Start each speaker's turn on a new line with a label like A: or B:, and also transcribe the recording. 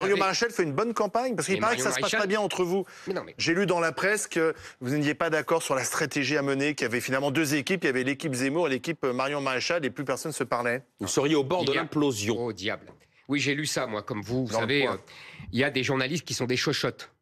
A: Mario Maréchal fait une bonne campagne? Parce qu'il paraît que ça se passe pas bien entre vous. J'ai lu dans la presse que vous n'étiez pas d'accord sur la stratégie à mener, qu'il y avait finalement deux équipes. Il y avait l'équipe Zemmour et l'équipe Marion Maréchal et plus personne ne se parlait.
B: Vous seriez au bord de l'implosion.
C: Oh diable. Oui, j'ai lu ça, moi, comme vous. Vous savez, il y a des journalistes qui sont des chochottes.